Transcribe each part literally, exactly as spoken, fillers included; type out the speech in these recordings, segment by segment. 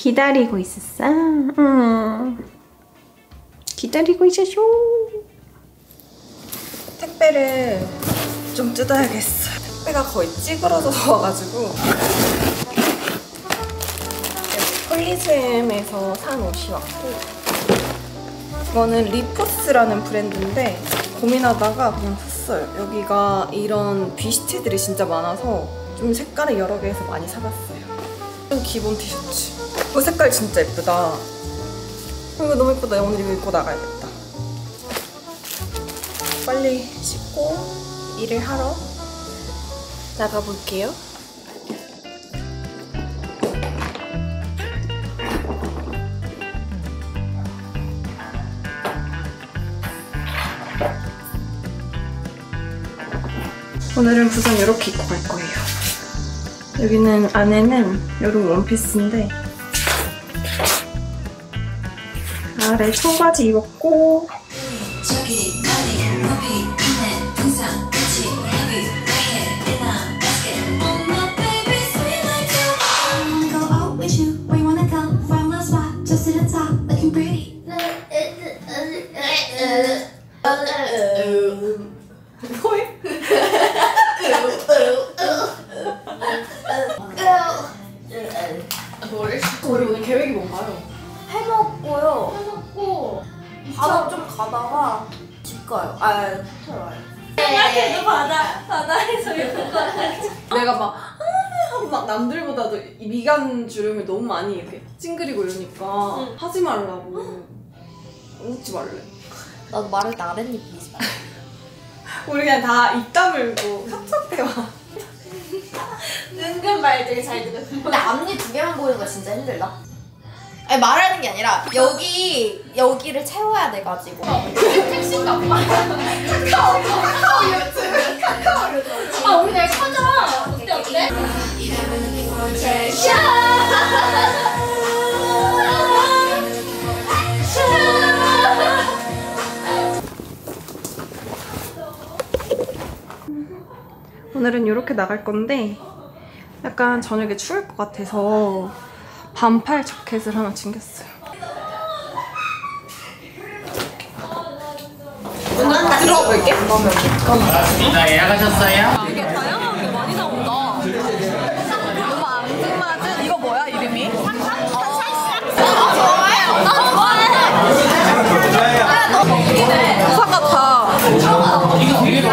기다리고 있었어? 응. 기다리고 있었어. 택배를 좀 뜯어야겠어. 택배가 거의 찌그러져 와가지고. 폴리샘에서 산 옷이 왔고, 이거는 리포스라는 브랜드인데 고민하다가 그냥 샀어요. 여기가 이런 비스트들이 진짜 많아서 좀 색깔을 여러 개 해서 많이 사봤어요. 기본 티셔츠. 이 색깔 진짜 예쁘다. 이거 너무 예쁘다. 오늘 이거 입고 나가야겠다. 빨리 씻고 일을 하러 나가볼게요. 오늘은 부산 이렇게 입고 갈 거예요. 여기는 안에는 이런 원피스인데 아래 청바지 입었고 우리 오늘 계획이 뭔가요? 해먹고요. 해먹고 바다 좀 가다가 집 가요. 아, 호텔 와요. 생각해도 바다, 바다에서 이렇게 내가 막 하고 막 남들보다도 이 미간 주름을 너무 많이 이렇게 찡그리고 이러니까 응. 하지 말라고. 웃지 말래. 나도 말할 때 아랫입 보이지 마. 우리 그냥 다 입 다물고 섭섭해 와. 은근 말 되게 잘 들어. 근데 앞니 두 개만 보이는 거 진짜 힘들다. 아니 말하는 게 아니라 여기 여기를 채워야 돼가지고. 택시인가 봐. 카카오 카카오 유튜브 카카오 유튜브. 아 우리 내일 커져. 어때 어때? 오늘은 이렇게 나갈 건데 약간 저녁에 추울 것 같아서 반팔 자켓을 하나 챙겼어요. 오늘 들어가 볼게. 반갑습니다. 예약하셨어요? 되게 다양하게 많이 나온다. 너무 앙증맞은 이거 뭐야 이름이? 아 좋아요. 나 좋아해. 아 너무 웃기네. 부산 같아. 이거 되게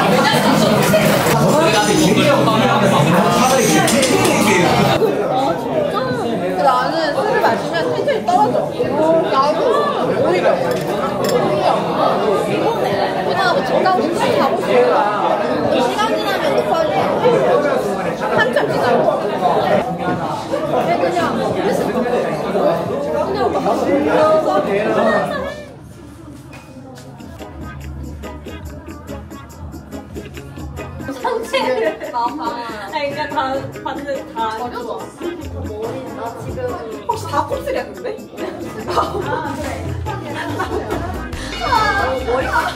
나는 술을 마시면 텐션이 떨어져. 나도 오히려. 이거네. 왜냐면 집 가고 싶어 가고 싶어. 시간 지나면 높아져. 한참 지나고. 그냥 그랬을 거. 그냥 막. 상태를 아 그러니까 다 반대 다 버려져. 머리 나 지금 혹시 다 곱슬이야 근데? 아 그래. 아 머리가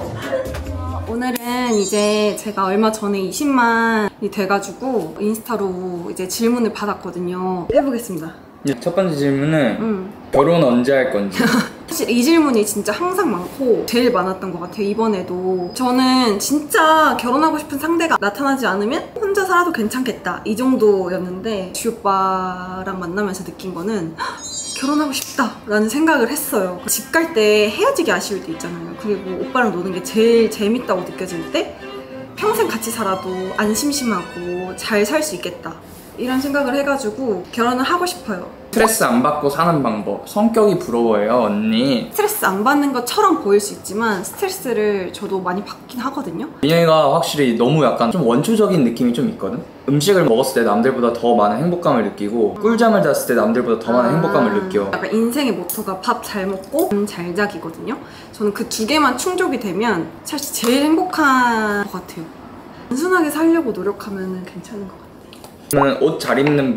오늘은 이제 제가 얼마 전에 이십만이 돼가지고 인스타로 이제 질문을 받았거든요. 해보겠습니다. 첫 번째 질문은 음. 결혼 언제 할 건지. 사실 이 질문이 진짜 항상 많고 제일 많았던 것 같아요. 이번에도 저는 진짜 결혼하고 싶은 상대가 나타나지 않으면 혼자 살아도 괜찮겠다 이 정도였는데 주 오빠랑 만나면서 느낀 거는 결혼하고 싶다 라는 생각을 했어요. 집 갈 때 헤어지기 아쉬울 때 있잖아요. 그리고 오빠랑 노는 게 제일 재밌다고 느껴질 때 평생 같이 살아도 안 심심하고 잘 살 수 있겠다 이런 생각을 해가지고 결혼을 하고 싶어요. 스트레스 안 받고 사는 방법. 성격이 부러워요 언니. 스트레스 안 받는 것처럼 보일 수 있지만 스트레스를 저도 많이 받긴 하거든요. 민영이가 확실히 너무 약간 좀 원초적인 느낌이 좀 있거든? 음식을 먹었을 때 남들보다 더 많은 행복감을 느끼고 꿀잠을 잤을 때 남들보다 더 많은 아, 행복감을 느껴. 약간 인생의 모토가 밥 잘 먹고 잠 잘 자기거든요. 저는 그 두 개만 충족이 되면 사실 제일 행복한 것 같아요. 단순하게 살려고 노력하면 괜찮은 것 같아요. 저는 옷 잘 입는 법.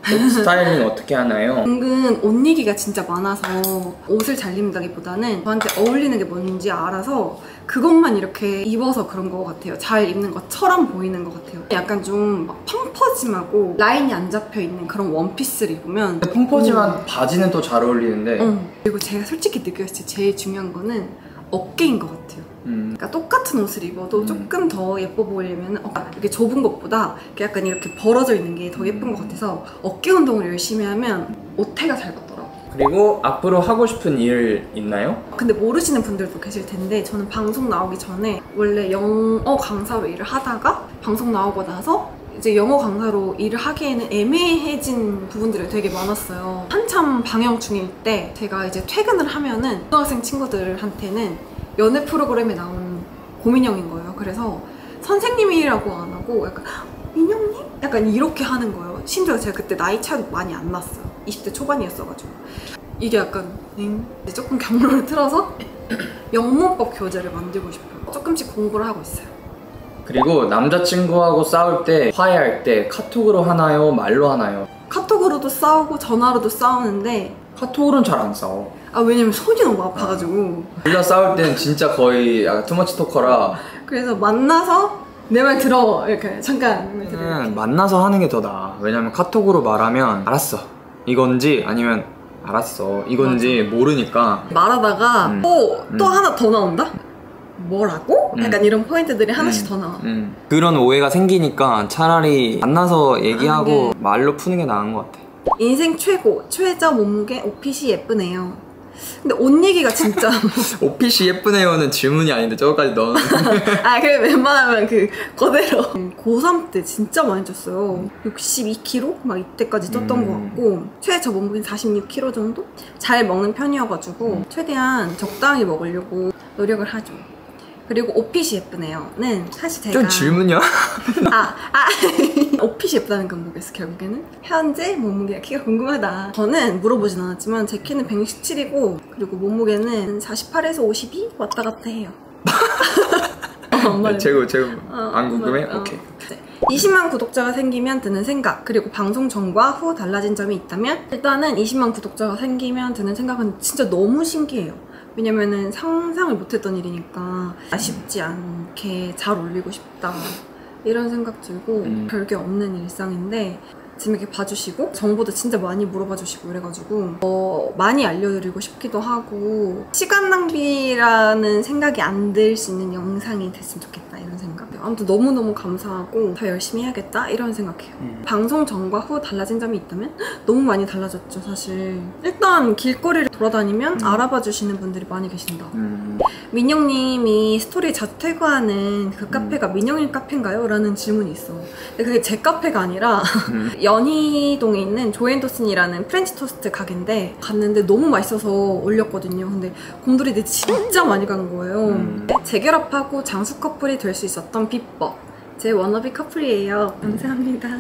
스타일링 어떻게 하나요? 은근 옷 얘기가 진짜 많아서 옷을 잘 입는다기보다는 저한테 어울리는 게 뭔지 알아서 그것만 이렇게 입어서 그런 것 같아요. 잘 입는 것처럼 보이는 것 같아요. 약간 좀 막 펑퍼짐하고 라인이 안 잡혀있는 그런 원피스를 입으면 펑퍼짐한 음. 바지는 또 잘 어울리는데 음. 그리고 제가 솔직히 느꼈을 때 제일 중요한 거는 어깨인 것 같아요. 음. 그러니까 똑같은 옷을 입어도 음. 조금 더 예뻐 보이려면 어, 이렇게 좁은 것보다 이렇게 약간 이렇게 벌어져 있는 게 더 예쁜 것 같아서 어깨 운동을 열심히 하면 옷태가 잘 받더라고요. 그리고 앞으로 하고 싶은 일 있나요? 근데 모르시는 분들도 계실 텐데 저는 방송 나오기 전에 원래 영어 강사로 일을 하다가 방송 나오고 나서 이제 영어 강사로 일을 하기에는 애매해진 부분들이 되게 많았어요. 한참 방영 중일 때 제가 이제 퇴근을 하면은 고등학생 친구들한테는 연애 프로그램에 나온 고민영인 거예요. 그래서 선생님이라고 안 하고 약간 민영님? 약간 이렇게 하는 거예요. 심지어 제가 그때 나이 차이도 많이 안 났어요. 이십 대 초반이었어가지고 이게 약간 응? 이제 조금 경로를 틀어서 영문법 교재를 만들고 싶어요. 조금씩 공부를 하고 있어요. 그리고 남자친구하고 싸울 때 화해할 때 카톡으로 하나요? 말로 하나요? 카톡으로도 싸우고 전화로도 싸우는데 카톡으로는 잘 안 싸워. 아 왜냐면 손이 너무 아파가지고 둘 다 싸울 때는 진짜 거의 약간 투머치 토커라 그래서 만나서 내 말 들어 이렇게 잠깐 내 말 들어 이렇게. 음, 만나서 하는 게 더 나아. 왜냐면 카톡으로 말하면 알았어 이건지 아니면 알았어 이건지 모르니까 말하다가 음. 또, 또 음. 하나 더 나온다? 뭐라고? 음. 약간 이런 포인트들이 하나씩 음, 더 나와. 음. 그런 오해가 생기니까 차라리 만나서 얘기하고 게- 말로 푸는 게 나은 것 같아. 인생 최고 최저 몸무게 옷핏이 예쁘네요. 근데 옷 얘기가 진짜 옷핏이 예쁘네요는 질문이 아닌데 저거까지 넣는 아 그래 웬만하면 그 그대로 고삼 때 진짜 많이 쪘어요. 육십이 킬로그램? 막 이때까지 쪘던 음. 것 같고 최저 몸무게는 사십육 킬로그램 정도? 잘 먹는 편이어가지고 음. 최대한 적당히 먹으려고 노력을 하죠. 그리고 옷핏이 예쁘네요는 사실 제가 좀 질문이야? 아, 아 옷핏이 예쁘다는 건 뭐겠어 결국에는? 현재 몸무게가 키가 궁금하다. 저는 물어보진 않았지만 제 키는 백육십칠이고 그리고 몸무게는 사십팔에서 오십이 왔다 갔다 해요. 어, 엄마는. 재고 재고 어, 안 궁금해? 어, 오케이. 네. 이십만 구독자가 생기면 드는 생각 그리고 방송 전과 후 달라진 점이 있다면 일단은 이십만 구독자가 생기면 드는 생각은 진짜 너무 신기해요. 왜냐면은 상상을 못했던 일이니까 아쉽지 않게 잘 올리고 싶다 이런 생각 들고 음. 별게 없는 일상인데 재밌게 봐주시고 정보도 진짜 많이 물어봐 주시고 이래가지고 어, 많이 알려드리고 싶기도 하고 시간 낭비라는 생각이 안 들 수 있는 영상이 됐으면 좋겠다 이런 생각. 아무튼 너무너무 감사하고 더 열심히 해야겠다 이런 생각해요. 음. 방송 전과 후 달라진 점이 있다면 너무 많이 달라졌죠 사실. 일단 길거리를 돌아다니면 음. 알아봐 주시는 분들이 많이 계신다. 음. 민영님이 스토리 자주 태그하는 그 카페가 민영님 카페인가요? 라는 질문이 있어. 근데 그게 제 카페가 아니라 음. 연희동에 있는 조앤도슨이라는 프렌치 토스트 가게인데 갔는데 너무 맛있어서 올렸거든요. 근데 곰돌이들이 진짜 많이 가는 거예요. 음. 재결합하고 장수 커플이 될 수 있었던 비법. 제 워너비 커플이에요. 감사합니다.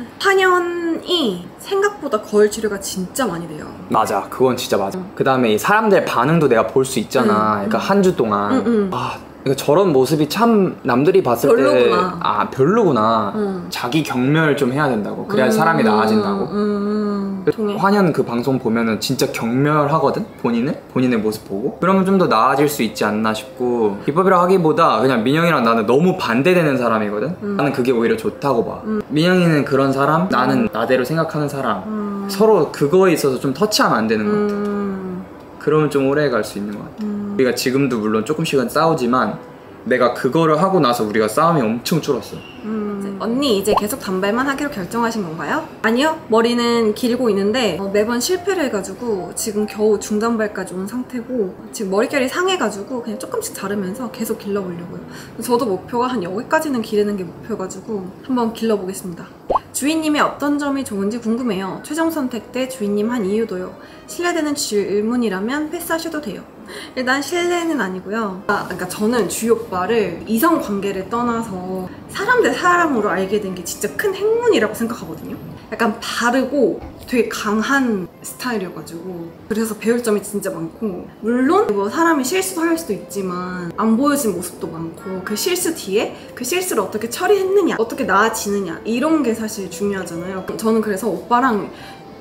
파년이 생각보다 거울 치료가 진짜 많이 돼요. 맞아, 그건 진짜 맞아. 그 다음에 이 사람들 반응도 내가 볼 수 있잖아. 음. 그러니까 한 주 동안 음, 음. 아, 그러니까 저런 모습이 참 남들이 봤을 별로구나. 때 아 별로구나. 음. 자기 경멸 좀 해야 된다고. 그래야 음, 사람이 나아진다고. 음, 음, 음. 동해. 환연 그 방송 보면은 진짜 경멸하거든? 본인을? 본인의 모습 보고? 그러면 좀 더 나아질 수 있지 않나 싶고 비법이라 하기보다 그냥 민영이랑 나는 너무 반대되는 사람이거든? 음. 나는 그게 오히려 좋다고 봐. 민영이는 그런 사람, 나는 나대로 생각하는 사람. 음. 서로 그거에 있어서 좀 터치하면 안 되는 것 같아. 음. 그러면 좀 오래 갈 수 있는 것 같아. 음. 우리가 지금도 물론 조금씩은 싸우지만 내가 그거를 하고 나서 우리가 싸움이 엄청 줄었어. 음. 언니 이제 계속 단발만 하기로 결정하신 건가요? 아니요. 머리는 길고 있는데 어, 매번 실패를 해가지고 지금 겨우 중단발까지 온 상태고 지금 머릿결이 상해가지고 그냥 조금씩 자르면서 계속 길러보려고요. 저도 목표가 한 여기까지는 기르는 게 목표가지고 한번 길러보겠습니다. 주인님의 어떤 점이 좋은지 궁금해요. 최종 선택 때 주인님 한 이유도요. 신뢰되는 질문이라면 패스하셔도 돼요. 일단 신뢰는 아니고요. 아, 그러니까 저는 주희 오빠를 이성 관계를 떠나서 사람 대 사람으로 알게 된 게 진짜 큰 행운이라고 생각하거든요. 약간 바르고 되게 강한 스타일이어가지고 그래서 배울 점이 진짜 많고 물론 뭐 사람이 실수도 할 수도 있지만 안 보여진 모습도 많고 그 실수 뒤에 그 실수를 어떻게 처리했느냐 어떻게 나아지느냐 이런 게 사실 중요하잖아요. 저는 그래서 오빠랑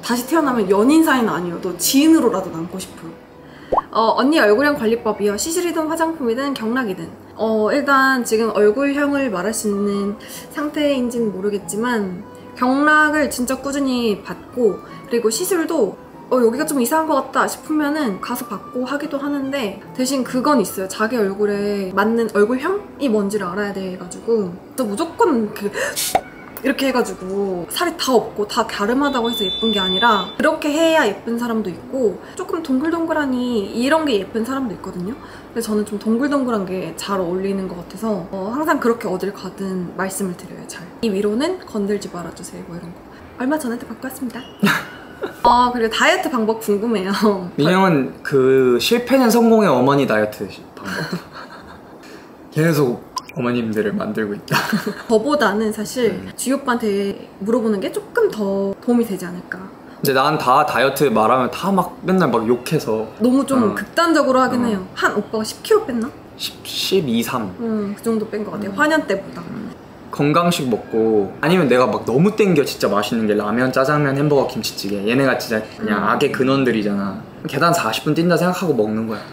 다시 태어나면 연인 사이는 아니어도 지인으로라도 남고 싶어요. 어, 언니 얼굴형 관리법이요. 시술이든 화장품이든 경락이든. 어, 일단 지금 얼굴형을 말할 수 있는 상태인지는 모르겠지만 경락을 진짜 꾸준히 받고, 그리고 시술도 어, 여기가 좀 이상한 것 같다 싶으면은 가서 받고 하기도 하는데, 대신 그건 있어요. 자기 얼굴에 맞는 얼굴형이 뭔지를 알아야 돼가지고 또 무조건 그 이렇게 해가지고 살이 다 없고 다 갸름하다고 해서 예쁜 게 아니라 그렇게 해야 예쁜 사람도 있고 조금 동글동글하니 이런 게 예쁜 사람도 있거든요. 근데 저는 좀 동글동글한 게 잘 어울리는 것 같아서 어, 항상 그렇게 어딜 가든 말씀을 드려요. 잘. 이 위로는 건들지 말아주세요. 뭐 이런 거. 얼마 전에도 받고 왔습니다. 어, 그리고 다이어트 방법 궁금해요. 민영은 그 실패는 성공의 어머니 다이어트 방법. 계속 어머님들을 만들고 있다. 저보다는 사실 음. 주희 오빠한테 물어보는 게 조금 더 도움이 되지 않을까. 근데 난 다 다이어트 말하면 다 막 맨날 막 욕해서 너무 좀 어. 극단적으로 하긴 어. 해요. 한 오빠가 십 킬로그램 뺐나? 십, 십이, 삼 음, 그 정도 뺀 것 같아요. 음. 화년 때보다. 건강식 먹고, 아니면 내가 막 너무 땡겨 진짜 맛있는 게 라면, 짜장면, 햄버거, 김치찌개. 얘네가 진짜 그냥 음. 악의 근원들이잖아. 계단 사십 분 뛴다 생각하고 먹는 거야.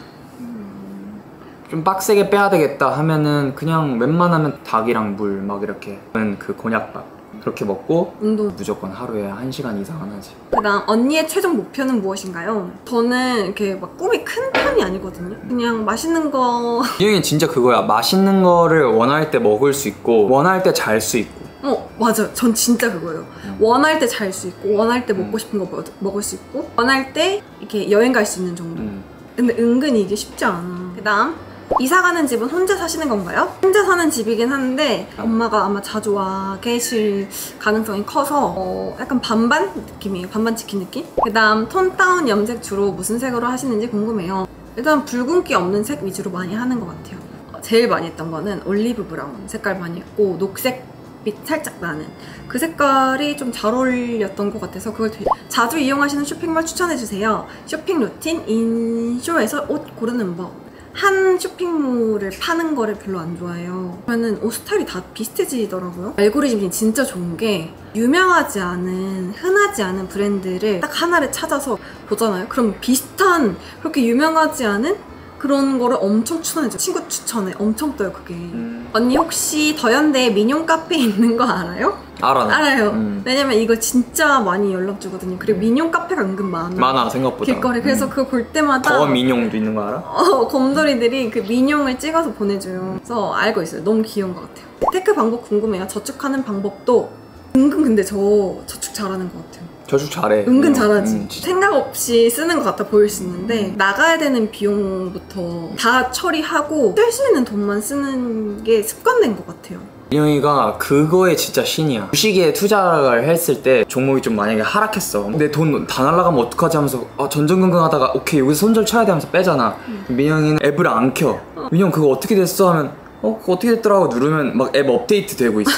좀 빡세게 빼야 되겠다 하면은 그냥 웬만하면 닭이랑 물 막 이렇게 그 곤약밥 그렇게 먹고, 운동. 무조건 하루에 한 시간 이상은 하지. 그다음 언니의 최종 목표는 무엇인가요? 저는 이렇게 막 꿈이 큰 편이 아니거든요. 그냥 맛있는 거. 이 형이 진짜 그거야. 맛있는 거를 원할 때 먹을 수 있고 원할 때 잘 수 있고. 어, 맞아요. 전 진짜 그거예요. 음. 원할 때 잘 수 있고, 원할 때 먹고 음. 싶은 거 먹, 먹을 수 있고, 원할 때 이렇게 여행 갈 수 있는 정도. 음. 근데 은근히 이게 쉽지 않아. 그다음 이사 가는 집은 혼자 사시는 건가요? 혼자 사는 집이긴 한데 엄마가 아마 자주 와 계실 가능성이 커서 어, 약간 반반 느낌이에요. 반반 치킨 느낌? 그다음 톤 다운 염색 주로 무슨 색으로 하시는지 궁금해요. 일단 붉은기 없는 색 위주로 많이 하는 것 같아요. 제일 많이 했던 거는 올리브 브라운 색깔 많이 했고, 녹색빛 살짝 나는 그 색깔이 좀 잘 어울렸던 것 같아서 그걸 되게 자주 이용하시는 쇼핑몰 추천해주세요. 쇼핑 루틴, 인쇼에서 옷 고르는 법. 한 쇼핑몰을 파는 거를 별로 안 좋아해요. 그러면 옷 스타일이 다 비슷해지더라고요. 알고리즘이 진짜 좋은 게 유명하지 않은, 흔하지 않은 브랜드를 딱 하나를 찾아서 보잖아요. 그럼 비슷한, 그렇게 유명하지 않은 그런 거를 엄청 추천해줘요. 친구 추천에 엄청 떠요, 그게. 음. 언니 혹시 더현대에 민용 카페 있는 거 알아요? 알아. 나. 알아요. 음. 왜냐면 이거 진짜 많이 연락 주거든요. 그리고 민용 카페가 은근 많아. 많아 생각보다. 길거리. 그래서 음. 그거 볼 때마다 더 민용도 있는 거 알아? 어, 곰돌이들이 그 민용을 찍어서 보내줘요. 그래서 알고 있어요. 너무 귀여운 것 같아요. 테크 방법 궁금해요. 저축하는 방법도 은근 근데 저 저축 잘하는 것 같아요. 저축 잘해. 은근 음, 잘하지. 음, 진짜. 생각 없이 쓰는 것 같아 보일 수 있는데 나가야 되는 비용부터 다 처리하고 쓸 수 있는 돈만 쓰는 게 습관된 것 같아요. 민영이가 그거에 진짜 신이야. 주식에 투자를 했을 때 종목이 좀 만약에 하락했어. 내 돈 다 날라가면 어떡하지 하면서 아, 전전긍긍하다가 오케이 여기서 손절 쳐야 돼 하면서 빼잖아. 음. 민영이는 앱을 안 켜. 어. 민영 그거 어떻게 됐어? 하면 어 그거 어떻게 됐더라 하고 누르면 막 앱 업데이트 되고 있어.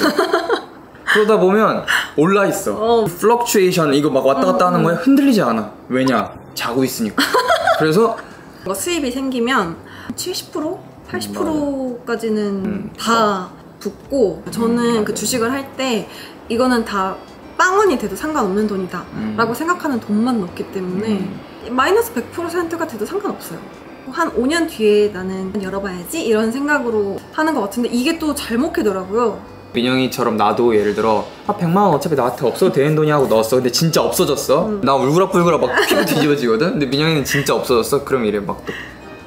그러다 보면 올라 있어. 어. 플럭추에이션 이거 막 왔다 갔다 음, 하는 거에 흔들리지 않아. 왜냐? 자고 있으니까. 그래서 수입이 생기면 칠십 퍼센트? 팔십 퍼센트까지는 음, 다 붙고 저는 음, 그 주식을 할 때 이거는 다 빵원이 돼도 상관없는 돈이다 음. 라고 생각하는 돈만 넣기 때문에 음. 마이너스 백 퍼센트가 돼도 상관없어요. 한 오 년 뒤에 나는 열어봐야지 이런 생각으로 하는 것 같은데 이게 또 잘 먹히더라고요. 민영이처럼 나도 예를 들어 아 백만 원 어차피 나한테 없어도 되는 돈이 하고 넣었어. 근데 진짜 없어졌어. 음. 나 울그락불그락 막 피부 뒤집어지거든. 근데 민영이는 진짜 없어졌어. 그럼 이래 막 또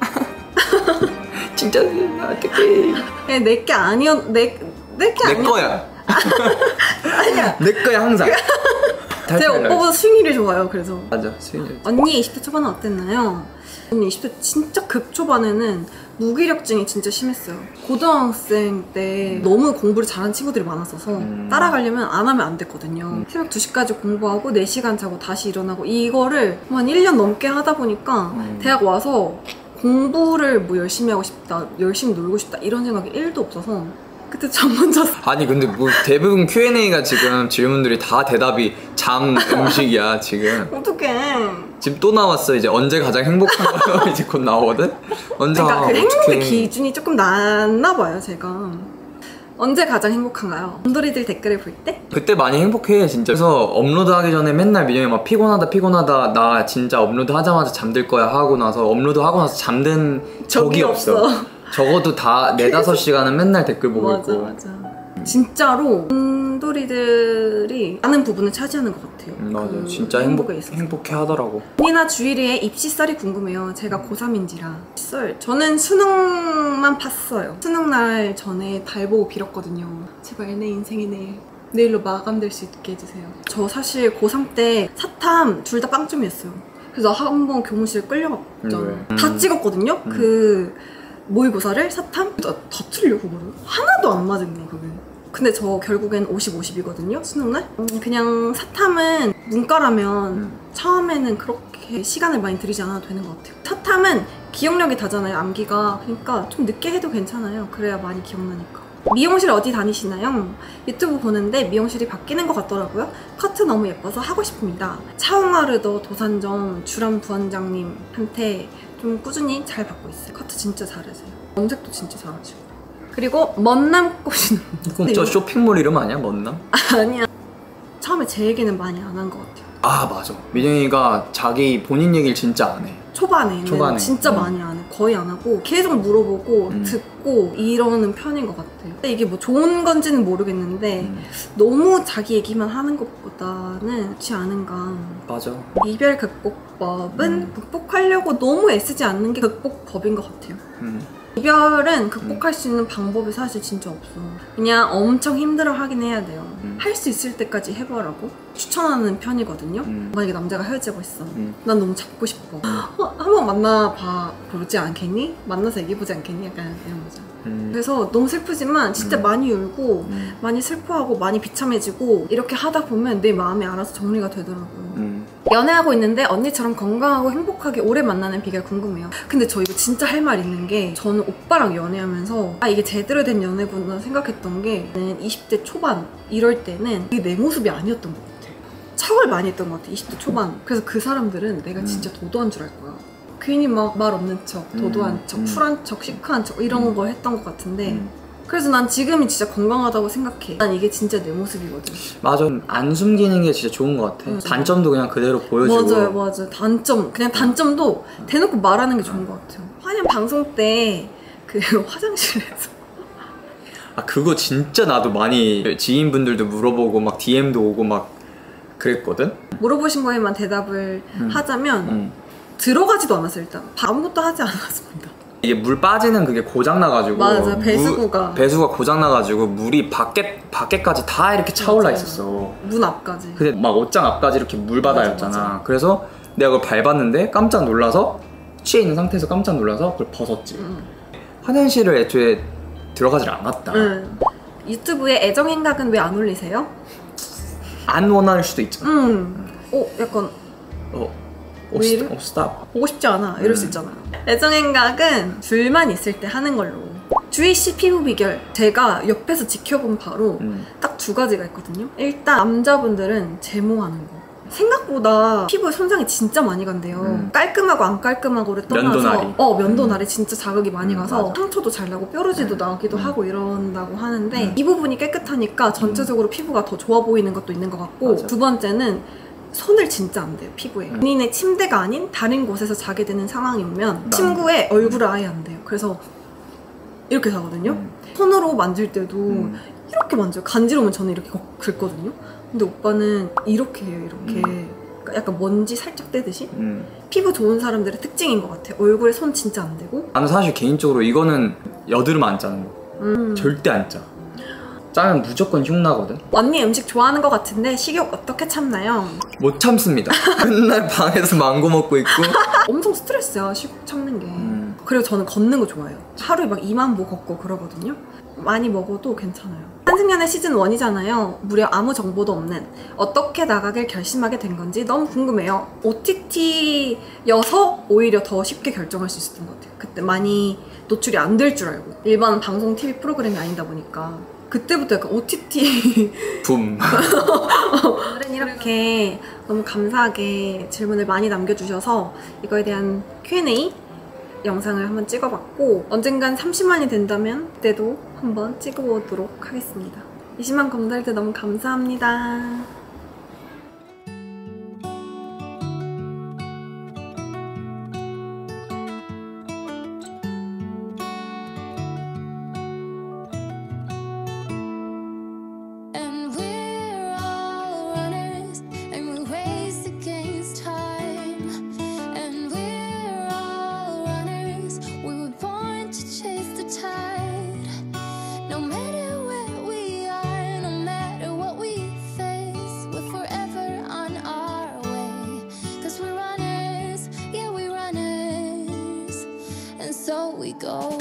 진짜 어떡해. 내게 아니었 내 내게 내 아니었 거야. 아니야. 내 거야 항상. 제 오빠보다 수익률이 좋아요. 그래서 맞아 수익률. 언니 이십 대 초반은 어땠나요? 언니 이십 대 진짜 극 초반에는 무기력증이 진짜 심했어요. 고등학생 때 음. 너무 공부를 잘하는 친구들이 많았어서 음. 따라가려면 안 하면 안 됐거든요. 음. 새벽 두 시까지 공부하고 네 시간 자고 다시 일어나고 이거를 한 일 년 넘게 하다 보니까 음. 대학 와서 공부를 뭐 열심히 하고 싶다, 열심히 놀고 싶다 이런 생각이 일도 없어서 그때 잠 못 잤어. 아니 근데 뭐 대부분 큐 앤 에이가 지금 질문들이 다 대답이 잠, 음식이야 지금. 어떡해. 지금 또 나왔어. 이제 언제 가장 행복한 거 이제 곧 나오거든? 언제 그러니까 아, 그 행복의 어떡해. 기준이 조금 낮나 봐요 제가. 언제 가장 행복한가요? 곰돌이들 댓글을 볼 때? 그때 많이 행복해 진짜. 그래서 업로드 하기 전에 맨날 민영이 막 피곤하다 피곤하다 나 진짜 업로드 하자마자 잠들 거야 하고 나서 업로드 하고 나서 잠든 적이, 적이 없어. 없어. 적어도 다 네다섯 시간은 맨날 댓글 보고 맞아, 있고. 맞아. 진짜로 곰돌이들이 많은 부분을 차지하는 것 같아요. 음, 맞아. 그 진짜 행복, 있어서. 행복해 하더라고. 언니나 주일이의 입시썰이 궁금해요. 제가 고삼인지라. 썰. 저는 수능만 팠어요. 수능날 전에 달 보고 빌었거든요. 제발 내 인생의 내일. 내일로 마감될 수 있게 해주세요. 저 사실 고삼 때 사탐 둘 다 빵점이었어요. 그래서 한 번 교무실 끌려갔잖아. 음. 다 찍었거든요. 음. 그 모의고사를 사탐? 다, 다 틀려 그거를. 하나도 안 맞은 거야 그게. 근데 저 결국엔 오십, 오십이거든요 수능날? 음, 그냥 사탐은 문과라면 음. 처음에는 그렇게 시간을 많이 들이지 않아도 되는 것 같아요. 사탐은 기억력이 다잖아요 암기가. 그러니까 좀 늦게 해도 괜찮아요. 그래야 많이 기억나니까. 미용실 어디 다니시나요? 유튜브 보는데 미용실이 바뀌는 것 같더라고요. 커트 너무 예뻐서 하고 싶습니다. 차홍아르더 도산점 주람 부원장님한테 좀 꾸준히 잘 받고 있어요. 커트 진짜 잘하세요. 염색도 진짜 잘하시고. 그리고 먼남 꼬시는 그럼 저 쇼핑몰 이름 아니야? 먼남? 아니야. 처음에 제 얘기는 많이 안 한 것 같아요. 아 맞아. 민영이가 자기 본인 얘기를 진짜 안 해. 초반에는 초반에. 진짜 음. 많이 안 해. 거의 안 하고 계속 물어보고 음. 듣고 이러는 편인 것 같아요. 근데 이게 뭐 좋은 건지는 모르겠는데 음. 너무 자기 얘기만 하는 것보다는 좋지 않은가. 맞아. 이별 극복법은 음. 극복하려고 너무 애쓰지 않는 게 극복법인 것 같아요. 음. 이별은 극복할 수 있는 방법이 사실 진짜 없어. 그냥 엄청 힘들어 하긴 해야 돼요. 음. 할 수 있을 때까지 해보라고 추천하는 편이거든요. 음. 만약에 남자가 헤어지고 있어. 음. 난 너무 잡고 싶어. 어, 한번 만나봐 보지 않겠니? 만나서 얘기해보지 않겠니? 약간 이런 거죠. 음. 그래서 너무 슬프지만 진짜 음. 많이 울고 음. 많이 슬퍼하고 많이 비참해지고 이렇게 하다 보면 내 마음이 알아서 정리가 되더라고요. 음. 연애하고 있는데 언니처럼 건강하고 행복하게 오래 만나는 비결 궁금해요. 근데 저 이거 진짜 할 말 있는 게 저는 오빠랑 연애하면서 아 이게 제대로 된 연애구나 생각했던 게 이십 대 초반 이럴 때는 이게 내 모습이 아니었던 것 같아. 척을 많이 했던 것 같아. 이십 대 초반. 그래서 그 사람들은 내가 진짜 도도한 줄 알 거야. 괜히 막 말 없는 척, 도도한 음, 척, 음. 쿨한 척, 시크한 척 이런 음. 걸 했던 것 같은데 음. 그래서 난 지금이 진짜 건강하다고 생각해. 난 이게 진짜 내 모습이거든. 맞아. 안 숨기는 게 진짜 좋은 것 같아. 맞아. 단점도 그냥 그대로 보여주고. 맞아요, 맞아요. 단점, 그냥 단점도 대놓고 말하는 게 좋은 것 같아요. 화년 방송 때 그 화장실에서 아 그거 진짜 나도 많이 지인분들도 물어보고 막 디엠도 오고 막 그랬거든? 물어보신 거에만 대답을 음. 하자면 응. 들어가지도 않았어요. 일단 아무것도 하지 않았습니다. 이게 물 빠지는 그게 고장나가지고. 맞아, 배수구가. 무, 배수가 고장나가지고 물이 밖에, 밖에까지 다 이렇게 차올라 맞아요. 있었어. 문 앞까지. 근데 막 옷장 앞까지 이렇게 물바다였잖아. 맞아, 맞아. 그래서 내가 그걸 밟았는데 깜짝 놀라서 취해 있는 상태에서 깜짝 놀라서 그걸 벗었지. 응. 화장실을 애초에 들어가질 않았다. 응. 유튜브에 애정 행각은 왜 안 올리세요? 안 원할 수도 있잖아. 응. 어, 약간 어, 어, 왜 이래? 스탑, 어, 스탑. 보고 싶지 않아 이럴 음. 수 있잖아요. 애정 행각은 둘만 있을 때 하는 걸로. 주희씨 피부 비결 제가 옆에서 지켜본 바로 음. 딱 두 가지가 있거든요. 일단 남자분들은 제모하는 거. 생각보다 피부에 손상이 진짜 많이 간대요. 음. 깔끔하고 안 깔끔하고를 떠나서 면도날이. 어 면도날이 진짜 자극이 많이 음, 가서 맞아. 상처도 잘 나고 뼈르지도 나기도 음. 하고 이런다고 하는데 음. 이 부분이 깨끗하니까 전체적으로 피부가 더 좋아 보이는 것도 있는 것 같고 맞아. 두 번째는 손을 진짜 안 대요 피부에. 음. 본인의 침대가 아닌 다른 곳에서 자게 되는 상황이 오면 난- 친구의 얼굴을 아예 안 대요. 그래서 이렇게 자거든요. 음. 손으로 만질 때도 음. 이렇게 만져요. 간지러우면 저는 이렇게 긁거든요. 근데 오빠는 이렇게 해요. 이렇게 그러니까 약간 먼지 살짝 떼듯이. 음. 피부 좋은 사람들의 특징인 것 같아요. 얼굴에 손 진짜 안 대고. 나는 사실 개인적으로 이거는 여드름 안 짜는 거. 음. 절대 안 짜. 짜면 무조건 흉나거든. 언니 음식 좋아하는 것 같은데 식욕 어떻게 참나요? 못 참습니다. 맨날 방에서 망고 먹고 있고. 엄청 스트레스야 식욕 참는 게. 음. 그리고 저는 걷는 거 좋아해요. 하루에 막 이만 보 걷고 그러거든요. 많이 먹어도 괜찮아요. 한승연의 시즌 일이잖아요. 무려 아무 정보도 없는 어떻게 나가길 결심하게 된 건지 너무 궁금해요. 오티티여서 오히려 더 쉽게 결정할 수 있었던 것 같아요. 그때 많이 노출이 안 될 줄 알고. 일반 방송 티비 프로그램이 아니다 보니까 그때부터 약간 오티티 붐. 오늘은 이렇게 너무 감사하게 질문을 많이 남겨주셔서 이거에 대한 큐 앤 에이 영상을 한번 찍어봤고 언젠간 삼십만이 된다면 그때도 한번 찍어보도록 하겠습니다. 이십만 검사할 너무 감사합니다. So we go.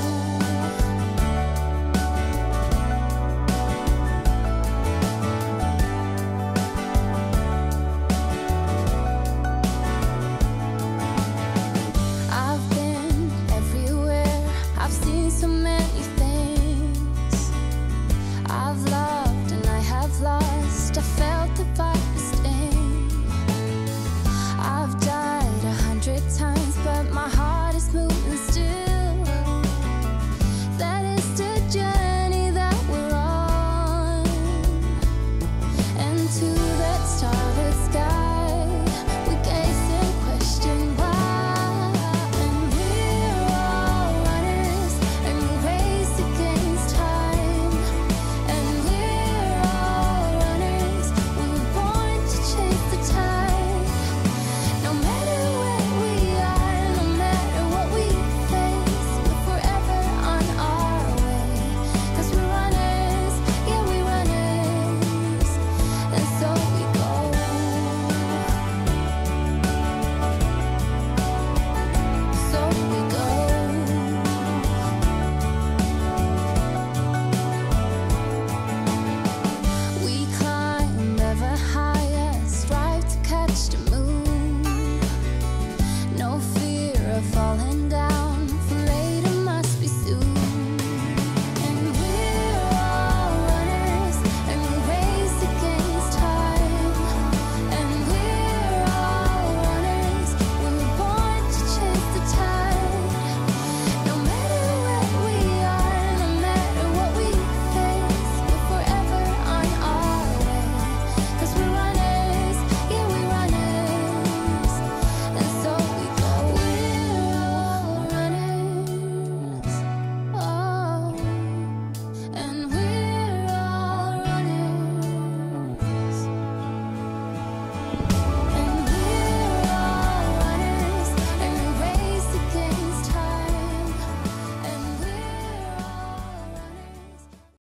I've been everywhere. I've seen so many things. I've loved and I have lost. I